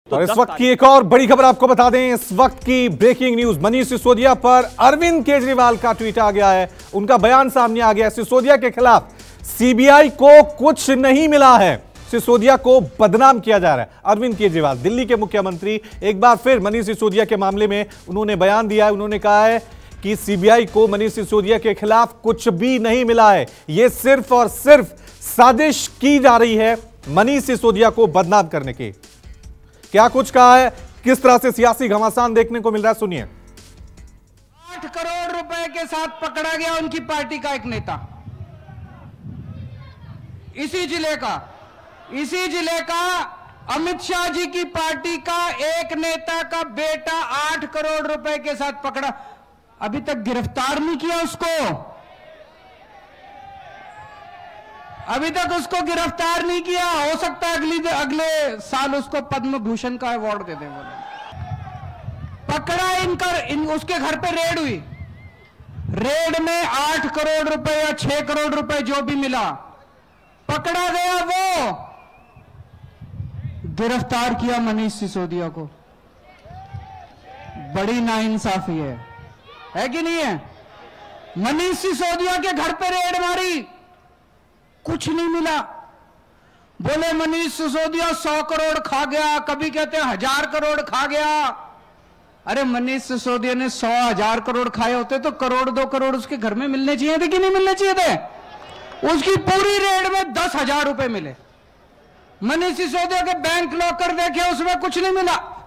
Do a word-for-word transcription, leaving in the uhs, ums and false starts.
तो और इस वक्त की एक और बड़ी खबर आपको बता दें, इस वक्त की ब्रेकिंग न्यूज, मनीष सिसोदिया पर अरविंद केजरीवाल का ट्वीट आ गया है, उनका बयान सामने आ गया है। सिसोदिया के खिलाफ सीबीआई को कुछ नहीं मिला है, सिसोदिया को बदनाम किया जा रहा है। अरविंद केजरीवाल दिल्ली के मुख्यमंत्री एक बार फिर मनीष सिसोदिया के मामले में उन्होंने बयान दिया है। उन्होंने कहा है कि सीबीआई को मनीष सिसोदिया के खिलाफ कुछ भी नहीं मिला है, यह सिर्फ और सिर्फ साजिश की जा रही है मनीष सिसोदिया को बदनाम करने की। क्या कुछ कहा है, किस तरह से सियासी घमासान देखने को मिल रहा है, सुनिए। आठ करोड़ रुपए के साथ पकड़ा गया उनकी पार्टी का एक नेता, इसी जिले का इसी जिले का अमित शाह जी की पार्टी का एक नेता का बेटा आठ करोड़ रुपए के साथ पकड़ा। अभी तक गिरफ्तार नहीं किया उसको, अभी तक उसको गिरफ्तार नहीं किया। हो सकता है अगली अगले साल उसको पद्म भूषण का अवार्ड दे दें। बोले पकड़ा इनका, इन उसके घर पे रेड हुई, रेड में आठ करोड़ रुपए या छह करोड़ रुपए जो भी मिला पकड़ा गया, वो गिरफ्तार किया मनीष सिसोदिया को। बड़ी नाइंसाफी है, है कि नहीं है? मनीष सिसोदिया के घर पे रेड मारी, कुछ नहीं मिला। बोले मनीष सिसोदिया सौ करोड़ खा गया, कभी कहते हैं हजार करोड़ खा गया। अरे मनीष सिसोदिया ने सौ हजार करोड़ खाए होते तो करोड़ दो करोड़ उसके घर में मिलने चाहिए थे कि नहीं मिलने चाहिए थे? उसकी पूरी रेड में दस हजार रुपए मिले। मनीष सिसोदिया के बैंक लॉकर देखे, उसमें कुछ नहीं मिला।